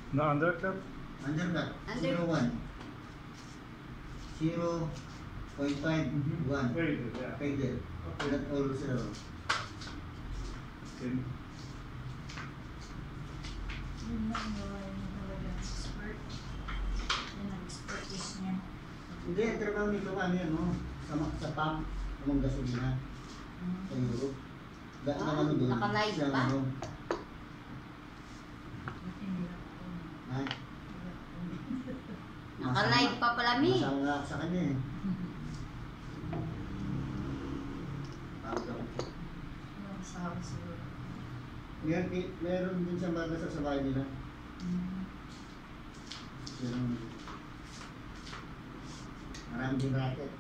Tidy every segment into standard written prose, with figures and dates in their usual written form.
No undercut? Undercut. 0.1. 0.5. 1. Very good, yeah. Pegel. Not all 0. Okay. Yun lang yung talaga expert. Yan ang expertise niya. Hindi, ang trabaho nito ano yan, no? Sa pump, ng gasolina. Sa Europe. Ano doon? Naka-live ba? Naka-live pa pala, Mi. Masama nga sa kanya eh. Sabi siguro. Meron din siyang bagasal sa bahay nila. Marami din racket.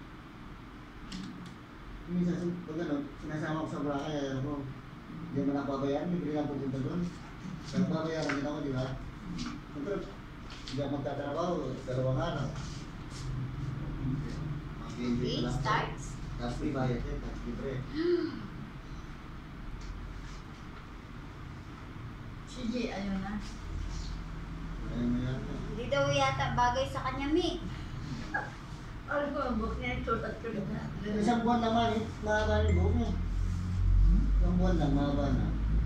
Minsan, pag ano, sinasama ko sa Boracay, alam ko, hindi mo napabayaan, libre lang pupunta doon. Kaya babayaran din ako, di ba? Siyempre, hindi ako magtatrabaho, 2 araw. Okay, starts. Tapos free bayad eh, tapos libre. Sige, ayun na. Ayun mo yan. Hindi daw yata bagay sa kanya, Mi. Ano ko, ang book niya ito at na. Isang buwan naman eh, mahaba yung buhok niya. Isang buwan lang, mahaba na.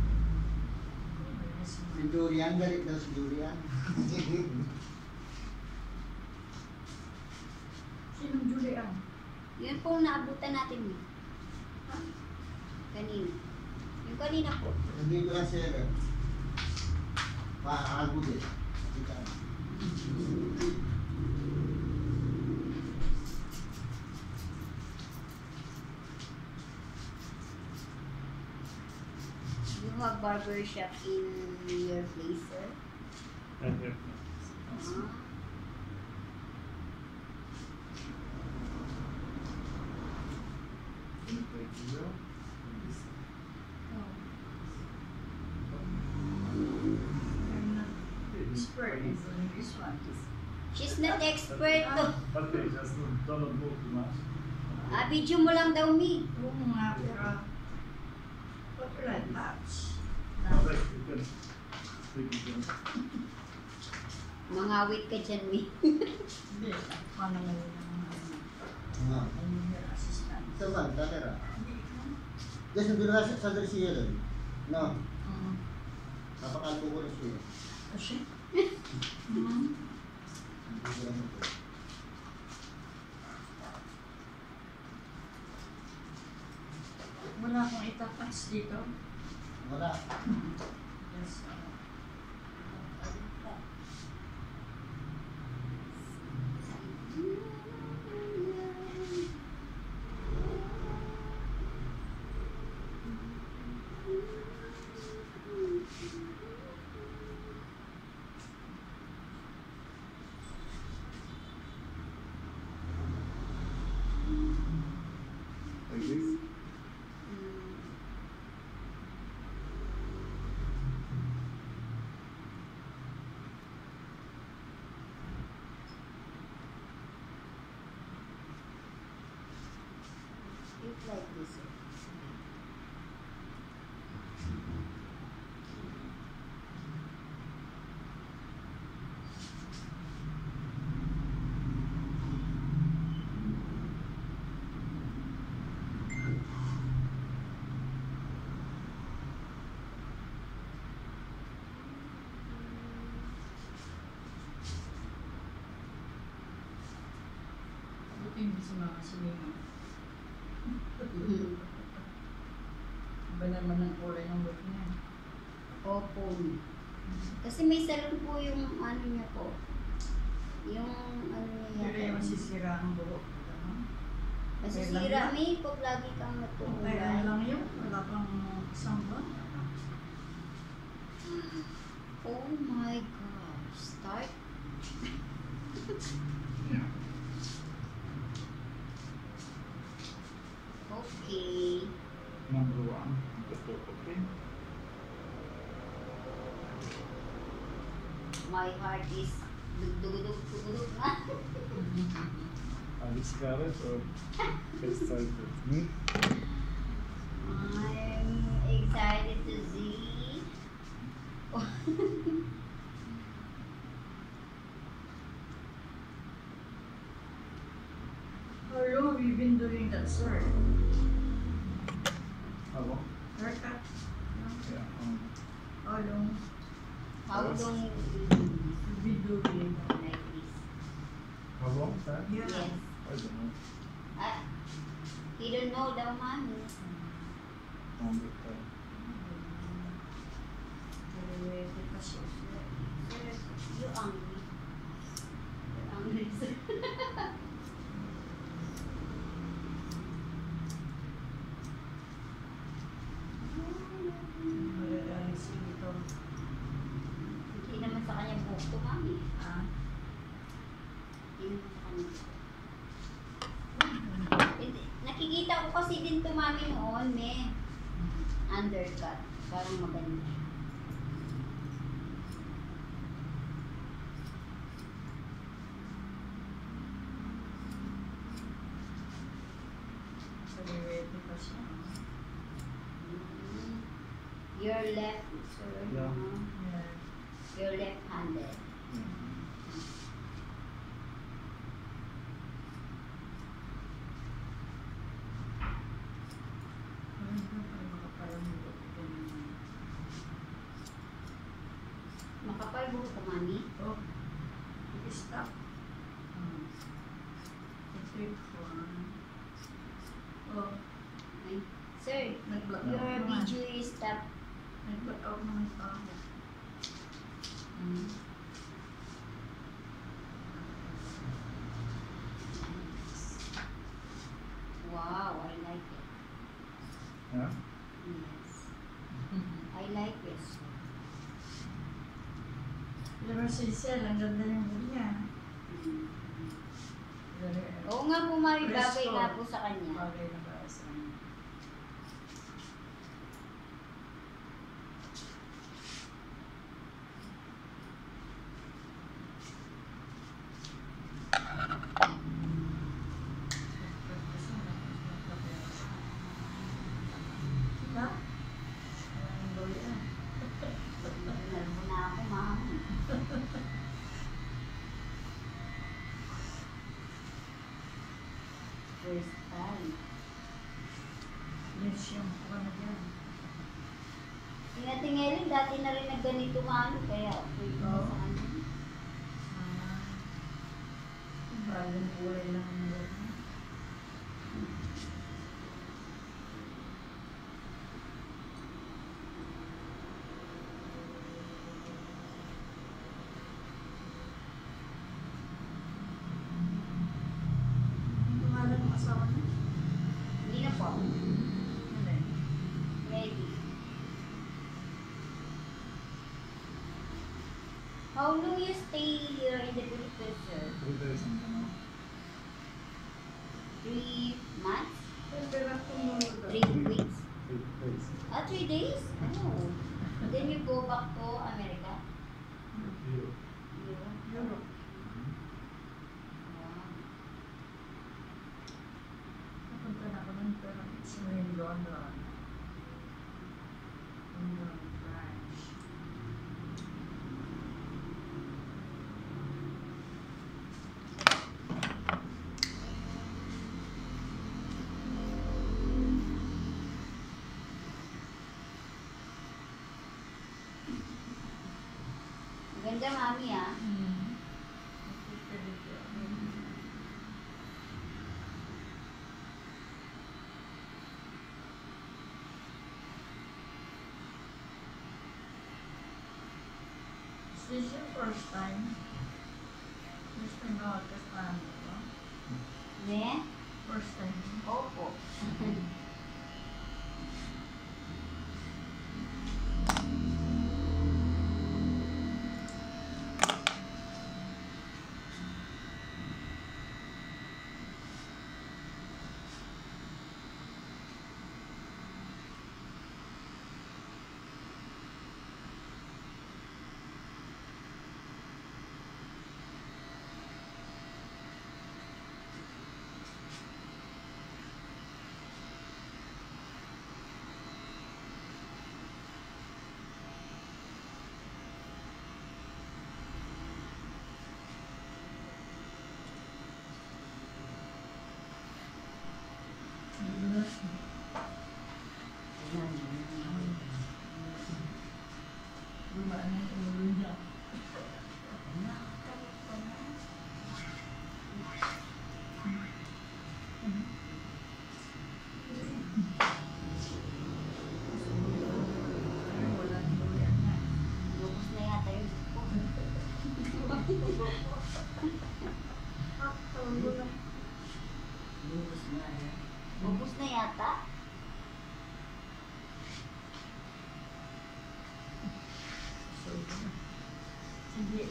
Si Julian, galit daw si Julian. Sinong Julian? Yun pong naabutan natin, Mi. Kanina. Yung kanina po. Hindi ko lang siya. Makakagod eh. You have barber shop in your place, sir? Expert is on this one. She's not expert to. Okay, just don't move too much. Video mo lang daw, Mi. Oo nga, pero popular touch. Okay, you can speak again. Mangawit ka dyan, Mi. Hindi, paano na yun ang your assistant? Ito man, tatera. Hindi ka? Just nandun na sa siya doon. No? Oo. Napakalpo ko rin siya. Kasi? Wala akong itatas dito. Wala. Yes. Like this? It's like this. Buti hindi sa mga sinima. Iba naman ang kulay ng buhok niya. Opo. Kasi may salon po yung ano niya po. Yung ano niya Pero yung yata. masisira ang buhok. Masisira, Mi, pag lagi kang Kaya matulay. lang yun. Wala pang isang buwan. Oh my gosh. Start. Okay. Number 1. Okay. My heart is dugdug na. Are you scared or excited? I'm excited to see. have you been doing that, sir? How long? Haircut? Yeah. How long How Yes. long you been doing? like this? How long is that? Yeah. Yes. I don't know. He don't know daw, mami. Longer time. Nalilete pa siya. You angry. You're angry, sir. Malalalis yun ito. Hindi naman sa kanya buhok to, mami. Ah? Hindi naman sa kanya. Nakikita ko kasi din to, mami, noon, may undercut. Parang maganda. Nalilete pa siya. Your left, sir. Yeah. Yeah. You're left-handed. Makapal buhok ko, mami. Oh, stop. Take one. Oh, Ay, sir, nag-block your out naman. video is stop. Nag-block out naman ito ako. Wow, I like it. Yeah? Yes. I like it. Diba si Sel, ang ganda yung buhok niya. Oo nga po, mami, bagay Presto. nga po sa kanya. Bagay na ba sa kanya? Ha? Ang gawin yan. Nalbo na ako, mami. First time. Yes, yung kuha na dyan. Tingnan-tingnan, dati na rin nagganito, mami, kaya pwede na sa kanya. Bagong kulay lang ang buhok niya. Pangalan ng asawa niya? Hindi na po. Ano eh? Ready. How long you stay here in the Philippines, sir? 3 days and then 3 months? Pero kung 3 weeks? 3 days. 3 days? Oh. Then you go back to America? Europe. Europe? Europe. Wow. Napunta na ako nun, pero sa may London. London, France. Ganda, mami, ah. Is this your first time? First time ba kasama mo? Ne? First time. Opo.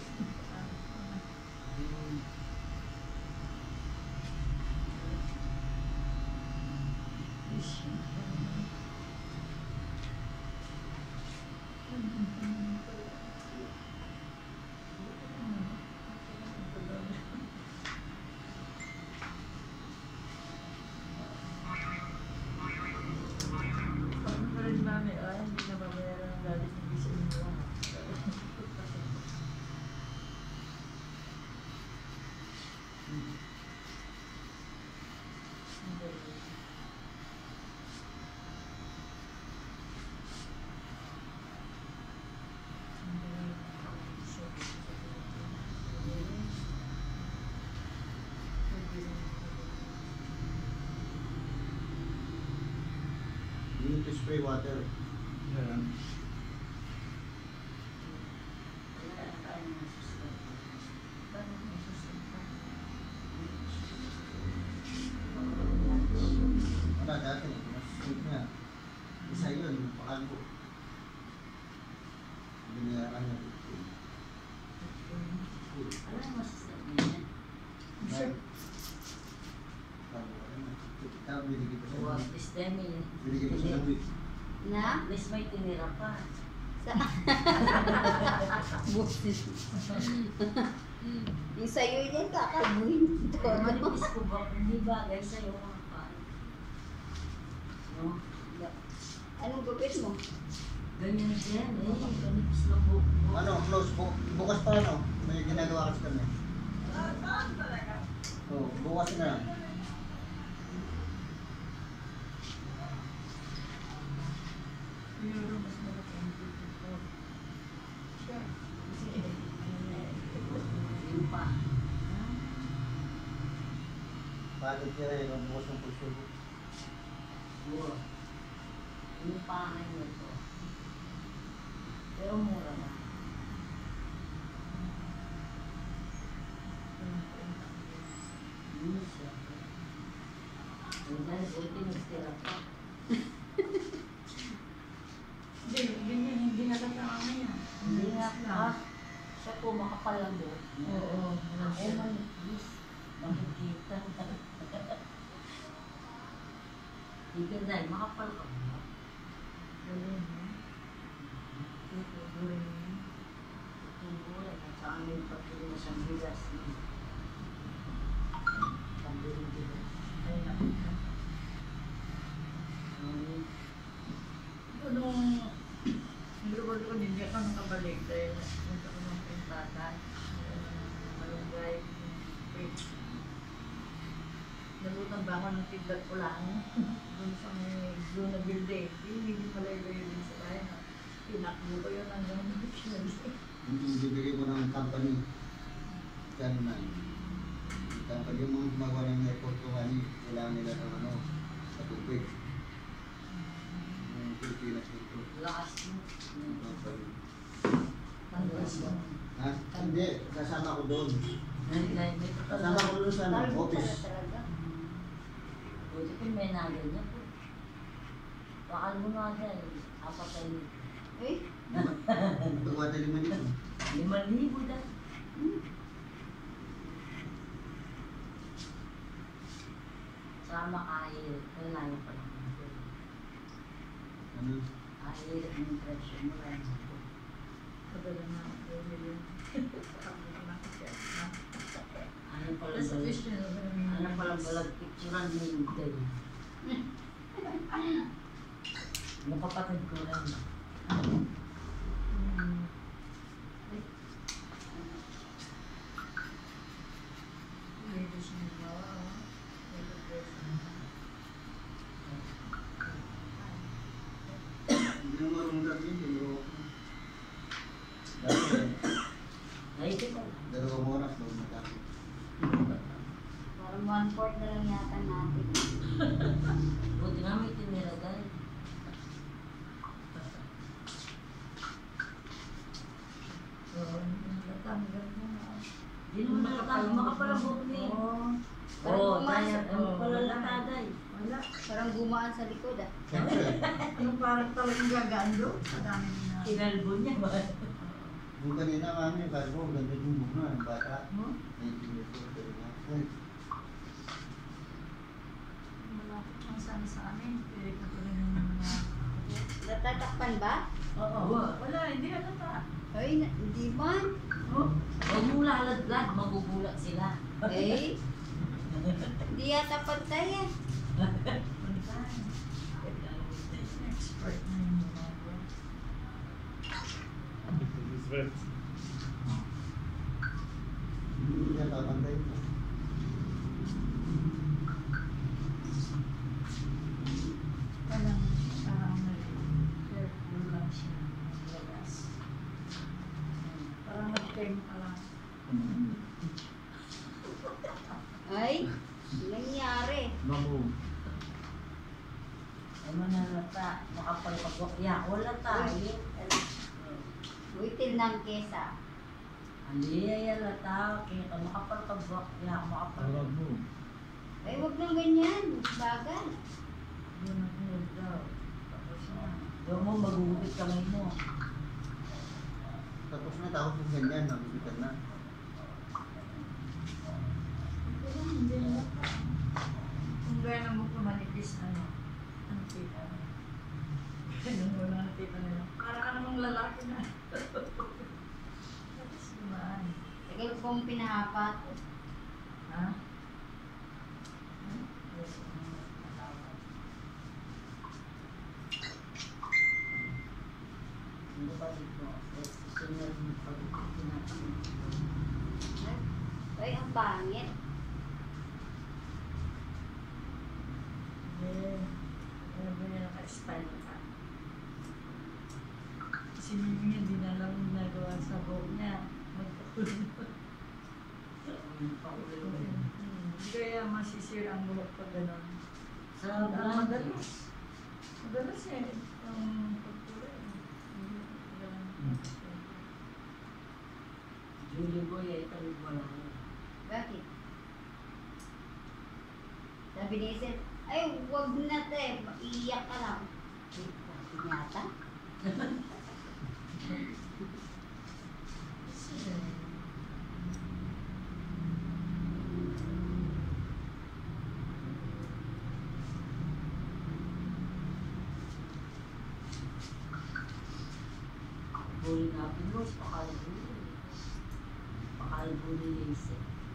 You need to spray water. Yeah. Wala dati, mas sweet na. Isa yun, pakan ko. Binayaran na dito. Binigay ko sa binigay ko sa week. Na? May tinira pa. Sa... Busis. Yung sa'yo yan, kakabuhin. Manipis ko ba? Hindi bagay sa'yo mga paan. No? Anong gupit mo? Ganyan din eh. Manipis na buhok mo. Ano, close po. Bukas pa ano? May ginagawa kasi kami. Oo, bukas na. Siguro mas malaki ang titik ko. Sure. Kasi yung pa. Bakit kaya yun? Bukas ng pulso ko. Yung pa nyo to. Pero mura na. Hindi siya. Hindi tinigtira pa. Hindi nakasama niya. Hindi nga pa. Siya po makapalabo. Oo. Eh, manipis. Makikita. Hindi dahil makapal ka ba? Galing mo. Tutuburin mo. Tutuburin. At sa amin pagkili na siyang bigas. Pagkili bigas. Ay, nakita. Nung nilubod ko, hindi ako nakabalik dahil punta ko ng pintatan. Malunggay. Nalutan ba ako ng feedback ko lang? Doon sa may blue na building. Hindi pala yung building sa bahay. Pinakbo ko yun hanggang Yung bibigay ko ng company. Kano na. Kapag yung mga gumagawa ng airport ko, kailangan nila ng ano, sa tubig. Yung Pilipinas dito. lakas mo. Ha? Hindi, kasama ko doon. May Kasama ko doon sa Talbo office. pala talaga. buti ko may nagal niya po. Bakal mo nga dyan. Apat tayo. Eh? Pagwata 5,000. 5,000 dahil. Sama kahit. Kailangan pa lang. Ano? Kahit ang presyo mo lang. Padala na ako. Ano pala balag picturean mo yung day. Yung kapatid ko lang. Hindi mo marunong gagawin, hindi mo. Naisip ko. 2 oras doon matapos. Parang 1/4 na lang yata natin. Buti nga may tinira dahil. Di naman nakakal, makapalang buhok niya. Oo, dahil ano pala lataday. Wala. Parang gumaan sa likod ah. Siyempre. Yung parang talagang gagaan doon. Madami na. Kinalbo niya ba? Yung kanina kami, sabi ko, ganda yung muna, ang bata. Hmm? 19 years old, pero nga. Ay, Malapit lang sana sa amin. Pwede ko rin yung mga... Natatakpan ba? Oo. Wala, hindi halata. Ay, hindi man. Oh, Huwag mong lalaglag, magugulat sila. Eh, hindi yata pantay eh. expert na yung mga bro. This is wet. hindi niya tatantay mo. Parang careful lang siya. Lagas. Parang nag-time ka lang. Ay, nangyari. Mamu. Ano na nata, makapalpagwakya. Wala tayo. Buitil ng kesa. Hindi, ayala tao. Kaya ka makapalpagwakya, Tawag mo. Ay, wag nang ganyan. Bagal. Yun ang hinod daw. Tapos na. Doon mo, magugupit kamay mo. Tapos na, tapos yung ganyan, nagugutan na. Hindi na. Kung gano'n mo kumanipis, ano tita mo? Ganun mo lang ang tita nila. Para ka namang lalaki na. Tapos naman. Tagal kong pinahapat. Ha? Hindi ba dito? Sinunod mo pag-upit natin. Ay, ang pangit. Ano ba niya naka-spine ka? Si Mimi hindi na lang ginagawa sa buhok niya. Magpakulong. Kaya masisira ang buhok pag gano'n. Sa Madalas. Madalas eh. Ang pagkulay. Julie Boy ay talibwala na. Bakit? Sabi ni Isel, ay, wag na te. Iiyak ka lang. Ay, sabi yata. Buli na pinos, pakalbo. Pakalbo ni Lise.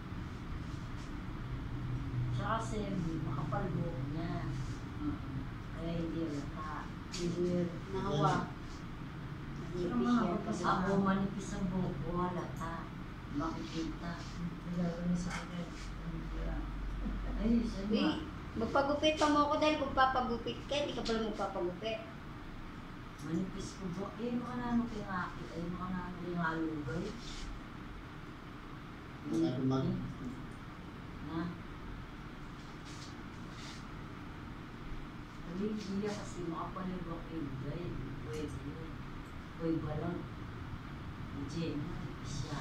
Siya kasi makapalbo niya. Kaya hindi alata. Hindi nahawa. Nahipis yan. Ako manipis ang buhok ko, halata. Makikita. Nagagawa niya sa akin. Ay, siya Uy, ba? magpagupit pa mo ako dahil kung papagupit ka, hindi ka pala magpapagupit. Manipis ko ba? Eh, mga naman kayo akit. Ay, mga naman kayo halugay. Sabi mag... Na? Hindi kasi makapalibok yung guide. Pwede yun. Pwede ba lang? Hindi, manipis siya.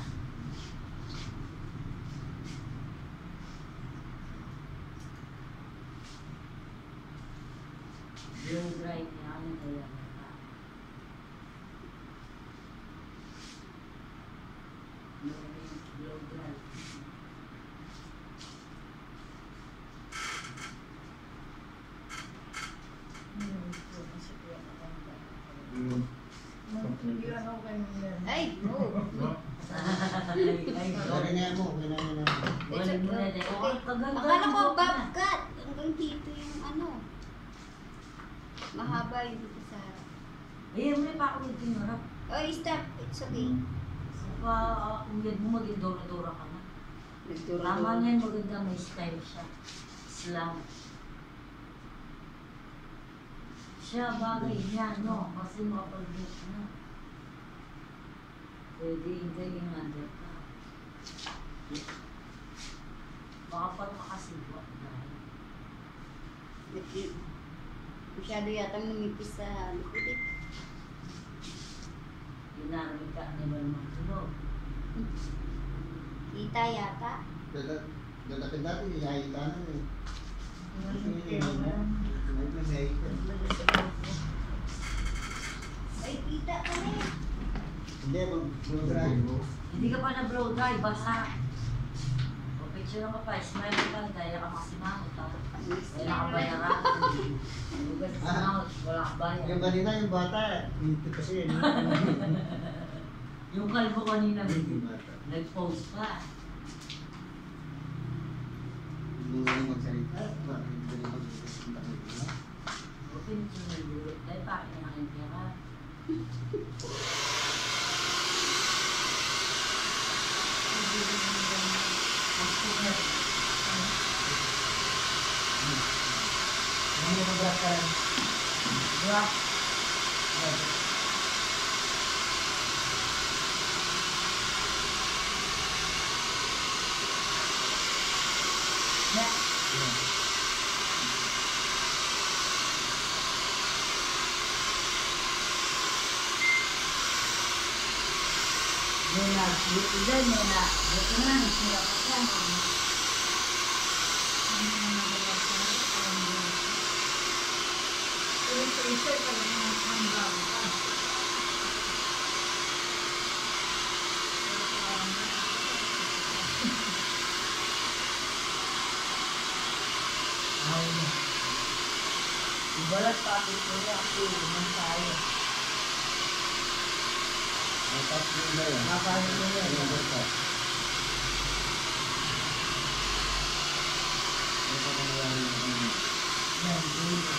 Blow dry niya, ano kaya naka? Blow dry. Yung... Hindi ano kayo yan. Ay, no. No? Ay, Sorry na mo, ginagawa na mo. wala mo na din. Okay. Kaganda Akala ng ko buhok na. bobcut. Hanggang dito yung ano. Mahaba yung dito sa harap. Eh, may pa ako dito yung harap. Oh, stop. It's okay. So, kung yan mo, maging dora-dora ka na. Nagturo. Tama niyan, maganda may style siya. Slang. Siya, bagay niya, no? Kasi makapag-book na. Pwede hindi yung under ka. Baka pa makasibot dahil. Masyado yatang numipis sa likod eh. Ginamit ka ni Balmang Tulog. Kita yata. Dadating natin, ihahita na eh. Okay. May pinahita. Ay, kita ka na eh. Hindi, mag-blow dry. Hindi ka pa na-blow dry, basa. O picture ka pa, smile ka, dahil ka masimangot. Kaya nakabayaran. Lugas simangot, wala ka bayad. Yung kanina, yung bata, hindi kasi yun. Yung kalbo kanina, Yung bata. nag-post pa. Hindi mo rin magsalita. Bakit hindi rin magsalita? O picture na dulot, dahil bakit na nakintira ka? Ano yung mag-rakan? Diba? Muna, dito dyan, muna. Dito na, hirap ka. Freezer pa lang ang hanggang pa. Ibalat pa ako ito niya kasi naman tayo. Tapos yung na yan. Makahin mo yan. Yung bata. Ano pa nangyari yung ano? Yan, dito.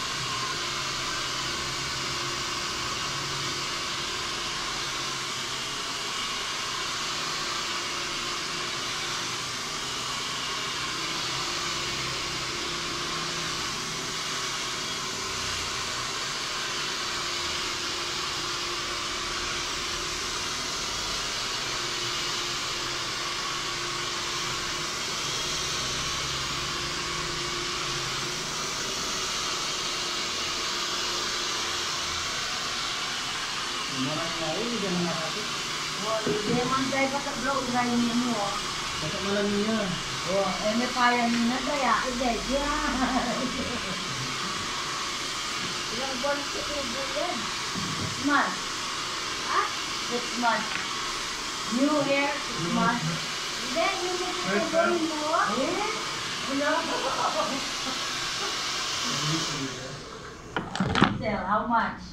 Marang na rin, hindi naman nakapit. Hindi man tayo pa sa blow dry niya mo. Kasi malam niya. May kaya niya na kaya. Hindi, yan. Ilang buwan sa tubo yan? 6 months. Ha? 6 months. New hair, 6 months. Hindi, yung nagtutuloy mo. Eh? Wala. Tell, how much?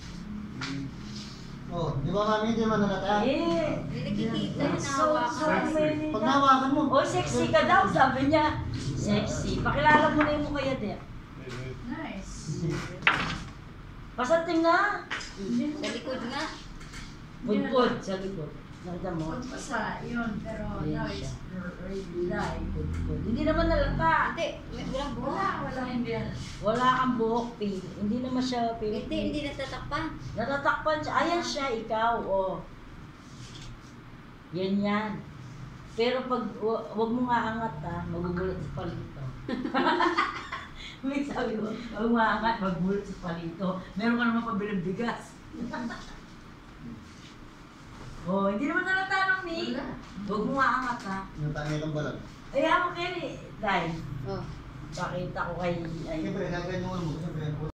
Oh, di ba mami, di man nalata? Eh. Hindi nakikita yung So nahawakan. many Pag nawakan mo. Oh, sexy ka daw, sabi niya. Sexy. Pakilala mo na yung mukha niya, Nice. Pasating na. Sa likod nga. Budbud sa likod. Nakita mo? Huwag pa sa yun, pero Ayan now siya. it's really dry. Budbud. Hindi naman nalata. Hindi, may walang buhok. Wala, hindi. Wala kang buhok, pin. Hindi naman siya pin. Hindi natatakpan. Natatakpan siya. Ayan siya, ikaw. Oh. Yan yan. Pero pag wag mo nga angat ha, magugulat sa palito. May sabi ko, wag mo angat, magugulat sa palito. Meron ka naman pabiling bigas. Oh, hindi naman nalatanong ni. Wag mo nga angat ha. Yung tangay ng balag. Eh, ako kayo ni Dai. Oh. Pakita ko kay... Siyempre, gagawin mo mo. Siyempre,